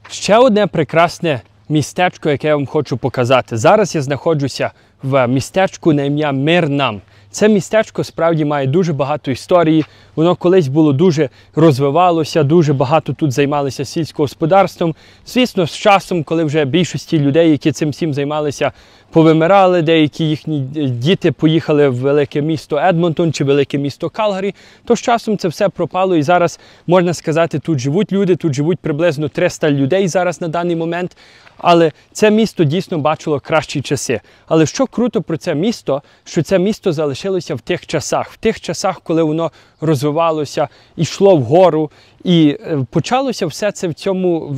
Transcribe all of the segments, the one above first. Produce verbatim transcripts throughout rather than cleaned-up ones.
Ще одне прекрасне містечко, яке я вам хочу показати. Зараз я знаходжуся в містечку на ім'я Мир нам. Це містечко справді має дуже багато історії. Воно колись було дуже розвивалося, дуже багато тут займалися сільським господарством. Звісно, з часом, коли вже більшості людей, які цим всім займалися, повимирали, деякі їхні діти поїхали в велике місто Едмонтон чи велике місто Калгарі, то з часом це все пропало і зараз, можна сказати, тут живуть люди, тут живуть приблизно триста людей зараз на даний момент. Але це місто дійсно бачило кращі часи. Але що круто про це місто, що це місто залишилося в тих часах, в тих часах, коли воно розвивалося, йшло вгору, і почалося все це в цьому,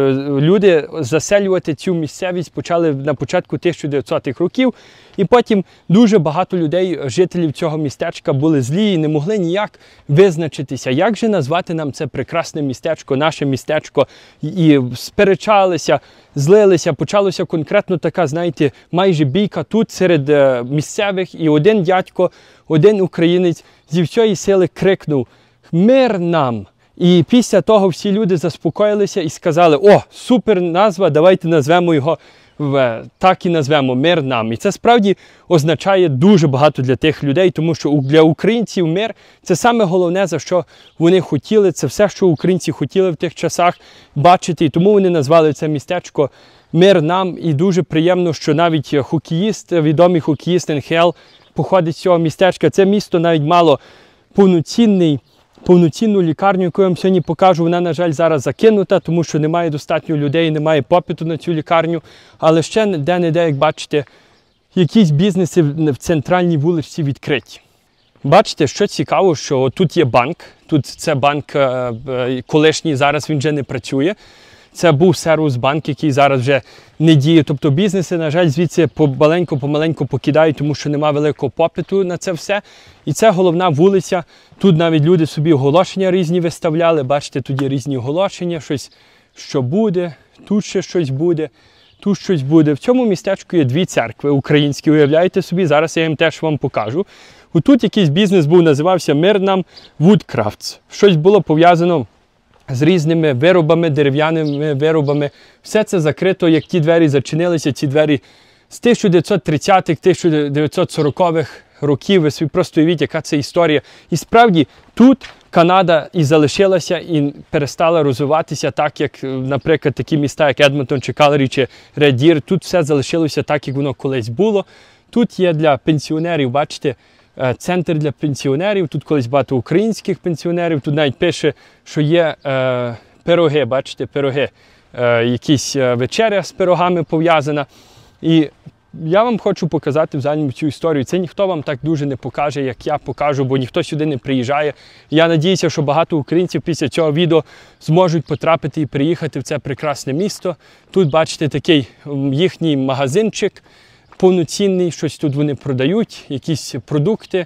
люди заселювати цю місцевість почали на початку тисяча дев'ятсотих років, і потім дуже багато людей, жителів цього містечка, були злі і не могли ніяк визначитися, як же назвати нам це прекрасне містечко, наше містечко, і сперечалися, злилися, почалося конкретно така, знаєте, майже бійка тут серед місцевих, і один дядько, один українець зі всієї сили крикнув «Мир нам!». І після того всі люди заспокоїлися і сказали: «О, супер назва, давайте назвемо його, в, так і назвемо «Мир нам». І це справді означає дуже багато для тих людей, тому що для українців мир – це саме головне, за що вони хотіли, це все, що українці хотіли в тих часах бачити. І тому вони назвали це містечко «Мир нам». І дуже приємно, що навіть хокеїст, відомий хокеїст ен ха ел походить з цього містечка. Це місто навіть мало повноцінний повноцінну лікарню, яку я вам сьогодні покажу. Вона, на жаль, зараз закинута, тому що немає достатньо людей, немає попиту на цю лікарню. Але ще де-не-де, як бачите, якісь бізнеси в центральній вулиці відкриті. Бачите, що цікаво, що тут є банк. Тут це банк колишній, зараз він вже не працює. Це був сервіс-банк, який зараз вже не діє. Тобто бізнеси, на жаль, звідси помаленьку-помаленьку покидають, тому що немає великого попиту на це все. І це головна вулиця. Тут навіть люди собі оголошення різні виставляли. Бачите, тут є різні оголошення, щось, що буде, тут ще щось буде, тут щось буде. В цьому містечку є дві церкви українські, уявляєте собі, зараз я їм теж вам покажу. Отут якийсь бізнес був, називався «Мир нам Woodcrafts». Щось було пов'язано з різними виробами, дерев'яними виробами. Все це закрито, як ті двері зачинилися, ці двері з тисяча дев'ятсот тридцятих, тисяча дев'ятсот сорокових років. Ви собі просто уявіть, яка це історія. І справді, тут Канада і залишилася, і перестала розвиватися так, як, наприклад, такі міста, як Едмонтон, чи Калгарі, чи Ред Дір. Тут все залишилося так, як воно колись було. Тут є для пенсіонерів, бачите, центр для пенсіонерів, тут колись багато українських пенсіонерів, тут навіть пише, що є е, пироги, бачите, пироги, е, якісь вечеря з пирогами пов'язана. І я вам хочу показати взагалі цю історію. Це ніхто вам так дуже не покаже, як я покажу, бо ніхто сюди не приїжджає. Я надіюся, що багато українців після цього відео зможуть потрапити і приїхати в це прекрасне місто. Тут, бачите, такий їхній магазинчик повноцінний, щось тут вони продають, якісь продукти,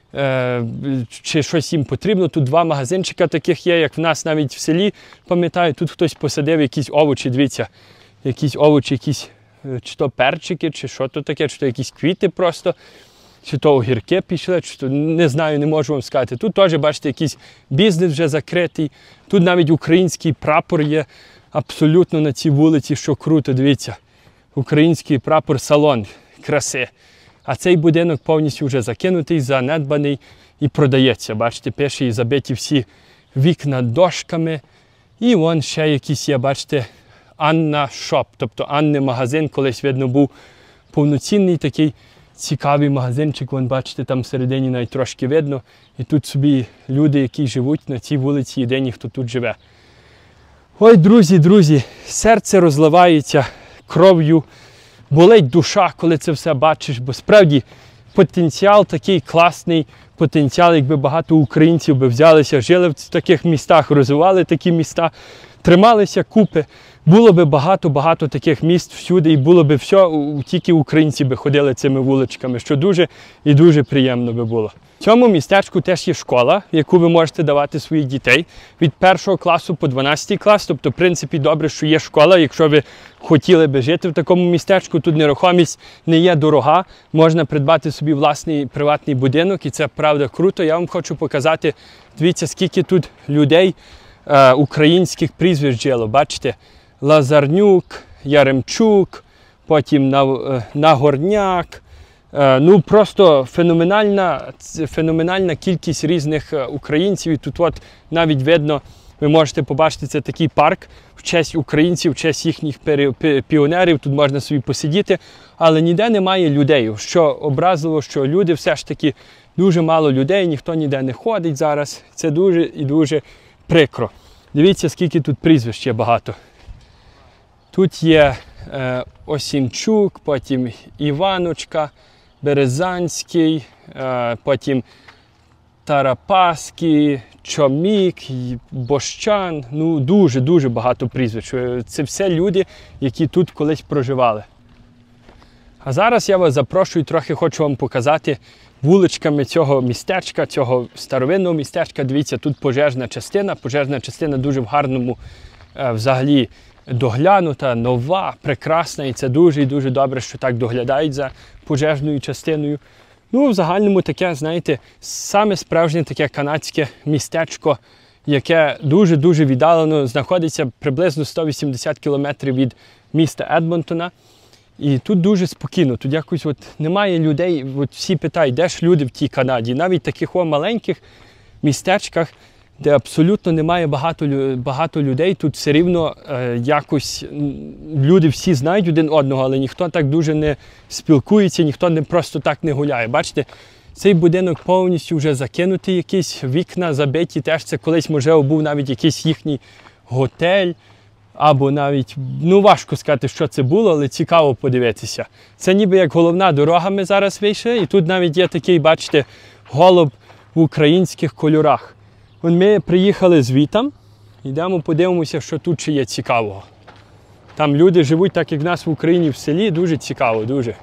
е, чи щось їм потрібно. Тут два магазинчика таких є, як в нас навіть в селі, пам'ятаю, тут хтось посадив якісь овочі, дивіться, якісь овочі, якісь, чи то перчики, чи що то таке, чи то якісь квіти просто, чи то огірки пішли, чи то, не знаю, не можу вам сказати. Тут теж, бачите, якийсь бізнес вже закритий, тут навіть український прапор є абсолютно на цій вулиці, що круто, дивіться. Український прапор, салон краси. А цей будинок повністю вже закинутий, занедбаний і продається. Бачите, пише і забиті всі вікна дошками. І вон ще якийсь є, бачите, Анна Шоп, тобто Анни магазин, колись, видно, був повноцінний такий цікавий магазинчик. Вон, бачите, там всередині навіть трошки видно. І тут собі люди, які живуть на цій вулиці, єдині, хто тут живе. Ой, друзі, друзі, серце розливається кров'ю, болить душа, коли це все бачиш, бо справді потенціал такий класний, потенціал, якби багато українців би взялися, жили в таких містах, розвивали такі міста, трималися купи, було би багато-багато таких міст всюди, і було би все, тільки українці би ходили цими вуличками, що дуже і дуже приємно би було. В цьому містечку теж є школа, в яку ви можете давати своїх дітей від першого класу по дванадцятий клас. Тобто, в принципі, добре, що є школа, якщо ви хотіли би жити в такому містечку. Тут нерухомість не є дорога, можна придбати собі власний приватний будинок, і це, правда, круто. Я вам хочу показати, дивіться, скільки тут людей, е, українських прізвищ жило. Бачите, Лазарнюк, Яремчук, потім Нагорняк. Ну, просто феноменальна, феноменальна кількість різних українців. І тут от навіть видно, ви можете побачити, це такий парк в честь українців, в честь їхніх піонерів. Тут можна собі посидіти, але ніде немає людей. Що образливо, що люди все ж таки, дуже мало людей, ніхто ніде не ходить зараз. Це дуже і дуже прикро. Дивіться, скільки тут прізвищ є багато. Тут є е, Осінчук, потім Іваночка, Березанський, е, потім Тарапаський, Чомік, Бощан. Ну, дуже-дуже багато прізвищ. Це все люди, які тут колись проживали. А зараз я вас запрошую, трохи хочу вам показати вуличками цього містечка, цього старовинного містечка. Дивіться, тут пожежна частина. Пожежна частина дуже в гарному, е, взагалі, доглянута, нова, прекрасна. І це дуже і дуже добре, що так доглядають за пожежною частиною. Ну, в загальному таке, знаєте, саме справжнє таке канадське містечко, яке дуже-дуже віддалено, знаходиться приблизно сто вісімдесят кілометрів від міста Едмонтона. І тут дуже спокійно, тут якось от немає людей, от всі питають, де ж люди в тій Канаді. Навіть в таких о маленьких містечках, де абсолютно немає багато, багато людей, тут все рівно е, якось люди всі знають один одного, але ніхто так дуже не спілкується, ніхто не просто так не гуляє. Bачите, цей будинок повністю вже закинутий, якісь вікна забиті, теж це колись, можливо, був навіть якийсь їхній готель, або навіть, ну важко сказати, що це було, але цікаво подивитися. Це ніби як головна дорога ми зараз вийшли, і тут навіть є такий, бачите, голуб в українських кольорах. Ми приїхали звітом, йдемо подивимося, що тут ще є цікавого. Там люди живуть так, як в нас в Україні в селі, дуже цікаво, дуже.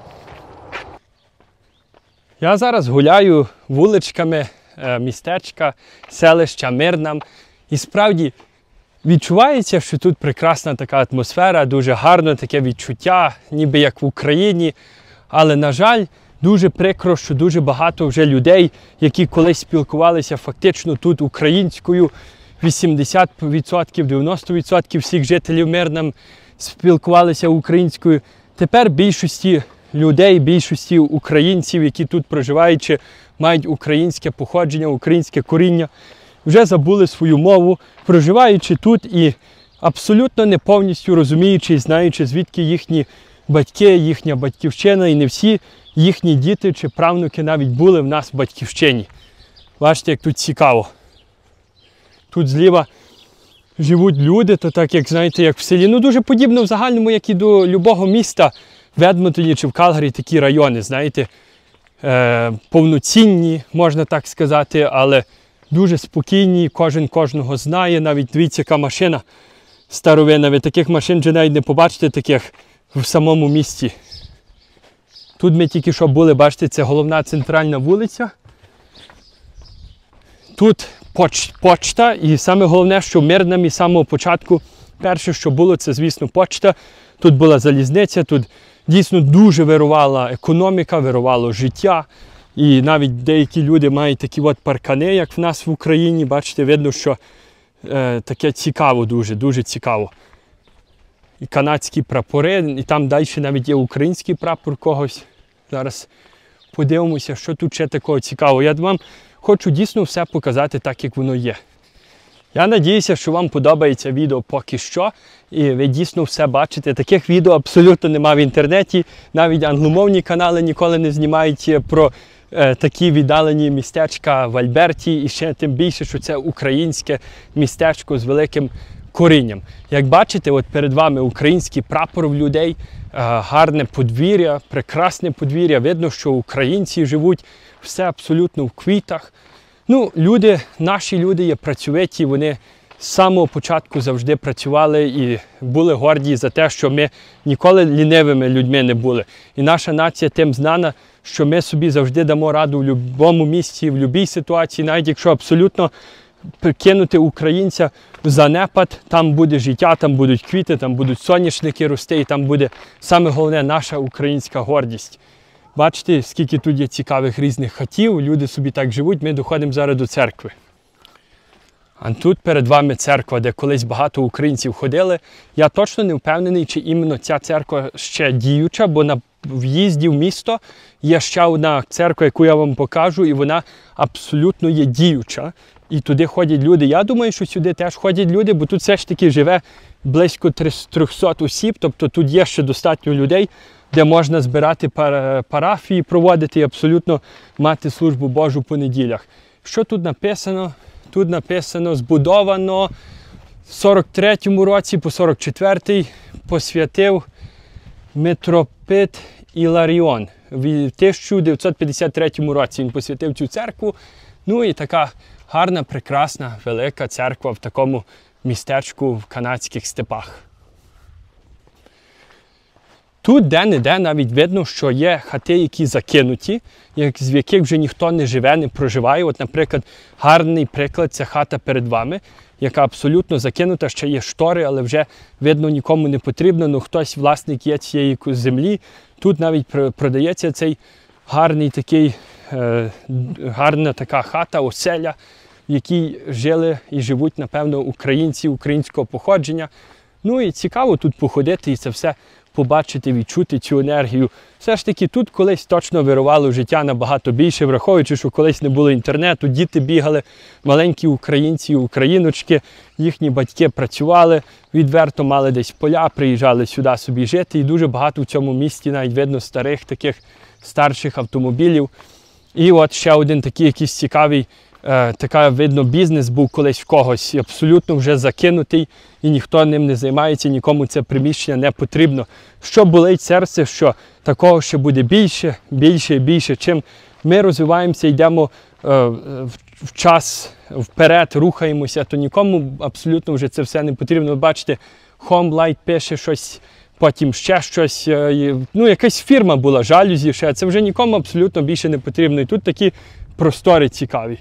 Я зараз гуляю вуличками містечка, селища Мирнам, і справді відчувається, що тут прекрасна така атмосфера, дуже гарне таке відчуття, ніби як в Україні, але, на жаль, дуже прикро, що дуже багато вже людей, які колись спілкувалися фактично тут українською, вісімдесят відсотків, дев'яносто відсотків всіх жителів Мирнам спілкувалися українською. Тепер більшості людей, більшості українців, які тут проживають, чи мають українське походження, українське коріння, вже забули свою мову, проживаючи тут і абсолютно не повністю розуміючи і знаючи, звідки їхні батьки, їхня батьківщина, і не всі їхні діти чи правнуки навіть були в нас в батьківщині. Бачите, як тут цікаво. Тут зліва живуть люди, то так, як, знаєте, як в селі. Ну, дуже подібно в загальному, як і до любого міста в Едмонтоні чи в Калгарі, такі райони, знаєте, е, повноцінні, можна так сказати, але дуже спокійні, кожен кожного знає. Навіть дивіться, яка машина старовина. Ви таких машин вже навіть не побачите таких в самому місті. Тут ми тільки що були, бачите, це головна центральна вулиця. Тут поч, почта, і саме головне, що в Мирнамі з самого початку, перше, що було, це, звісно, почта. Тут була залізниця, тут дійсно дуже вирувала економіка, вирувало життя. І навіть деякі люди мають такі от паркани, як в нас в Україні. Бачите, видно, що е, таке цікаво дуже, дуже цікаво. І канадські прапори, і там далі навіть є український прапор когось. Зараз подивимося, що тут ще такого цікавого. Я вам хочу дійсно все показати так, як воно є. Я надіюся, що вам подобається відео поки що, і ви дійсно все бачите. Таких відео абсолютно немає в інтернеті, навіть англомовні канали ніколи не знімають про е, такі віддалені містечка в Альберті, і ще тим більше, що це українське містечко з великим корінням. Як бачите, от перед вами український прапор в людей, гарне подвір'я, прекрасне подвір'я. Видно, що українці живуть все абсолютно в квітах. Ну, люди, наші люди є працьовиті, вони з самого початку завжди працювали і були горді за те, що ми ніколи лінивими людьми не були. І наша нація тим знана, що ми собі завжди дамо раду в будь-якому місці, в будь-якій ситуації, навіть якщо абсолютно кинути українця в занепад, там буде життя, там будуть квіти, там будуть соняшники рости, і там буде саме головне наша українська гордість. Бачите, скільки тут є цікавих різних хатів, люди собі так живуть, ми доходимо зараз до церкви. А тут перед вами церква, де колись багато українців ходили. Я точно не впевнений, чи іменно ця церква ще діюча, бо на в'їзді в місто є ще одна церква, яку я вам покажу, і вона абсолютно є діюча. І туди ходять люди. Я думаю, що сюди теж ходять люди, бо тут все ж таки живе близько трьохсот осіб, тобто тут є ще достатньо людей, де можна збирати парафії, проводити і абсолютно мати службу Божу по неділях. Що тут написано? Тут написано, збудовано в сорок третьому році по сорок четвертий посвятив митропит Іларіон. В тисяча дев'ятсот п'ятдесят третьому році він посвятив цю церкву. Ну і така гарна, прекрасна, велика церква в такому містечку в канадських степах. Тут де-не-де навіть видно, що є хати, які закинуті, з яких вже ніхто не живе, не проживає. От, наприклад, гарний приклад – це хата перед вами, яка абсолютно закинута, ще є штори, але вже, видно, нікому не потрібно, ну хтось власник є цієї землі. Тут навіть продається цей гарний такий, е, гарна така хата, оселя, в якій жили і живуть, напевно, українці українського походження. Ну і цікаво тут походити і це все побачити, відчути цю енергію. Все ж таки тут колись точно вирувало життя набагато більше, враховуючи, що колись не було інтернету, діти бігали, маленькі українці, україночки, їхні батьки працювали, відверто мали десь поля, приїжджали сюди собі жити. І дуже багато в цьому місті навіть видно старих таких старших автомобілів. І от ще один такий якийсь цікавий, е, така, видно, бізнес був колись в когось, абсолютно вже закинутий, і ніхто ним не займається, нікому це приміщення не потрібно. Що болить серце, що такого ще буде більше, більше і більше. Чим ми розвиваємося, йдемо е, в час вперед, рухаємося, то нікому абсолютно вже це все не потрібно. Ви бачите, Homelite пише щось, потім ще щось, ну якась фірма була, жалюзі ще, це вже нікому абсолютно більше не потрібно. І тут такі простори цікаві.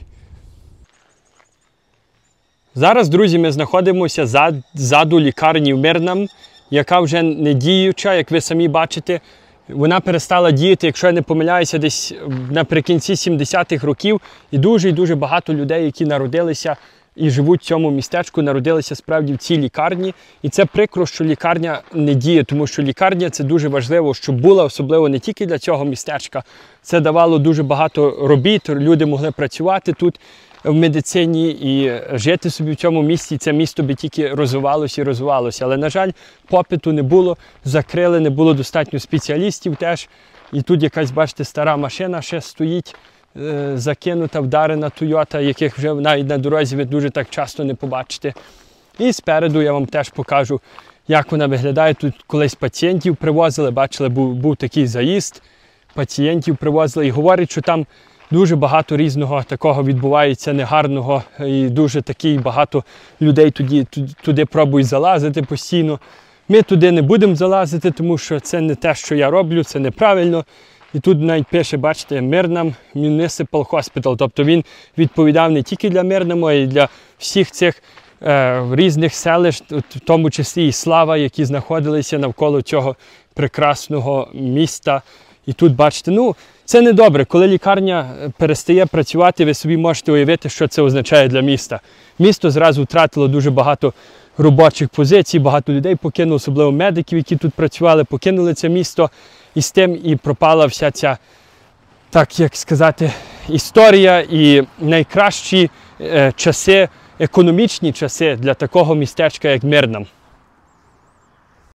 Зараз, друзі, ми знаходимося зад, ззаду лікарні в Мирнам, яка вже не діюча, як ви самі бачите. Вона перестала діяти, якщо я не помиляюся, десь наприкінці сімдесятих років. І дуже і дуже багато людей, які народилися і живуть в цьому містечку, народилися справді в цій лікарні. І це прикро, що лікарня не діє, тому що лікарня – це дуже важливо, щоб була, особливо не тільки для цього містечка. Це давало дуже багато робіт, люди могли працювати тут в медицині і жити собі в цьому місті. Це місто би тільки розвивалося і розвивалося. Але, на жаль, попиту не було, закрили, не було достатньо спеціалістів теж. І тут якась, бачите, стара машина ще стоїть, е, закинута, вдарена Toyota, яких вже навіть на дорозі ви дуже так часто не побачите. І спереду я вам теж покажу, як вона виглядає. Тут колись пацієнтів привозили, бачили, був, був такий заїзд, пацієнтів привозили і говорять, що там дуже багато різного такого відбувається негарного, і дуже такий багато людей туди, туди, туди пробують залазити постійно. Ми туди не будемо залазити, тому що це не те, що я роблю, це неправильно. І тут навіть пише, бачите, Мирнам Municipal Hospital, тобто він відповідав не тільки для Мирнаму, а й для всіх цих е, різних селищ, в тому числі і Слава, які знаходилися навколо цього прекрасного міста. І тут, бачите, ну, це не добре. Коли лікарня перестає працювати, ви собі можете уявити, що це означає для міста. Місто зразу втратило дуже багато робочих позицій, багато людей покинуло, особливо медиків, які тут працювали, покинули це місто. І з тим і пропала вся ця, так як сказати, історія і найкращі е, часи, економічні часи для такого містечка, як Мирнам.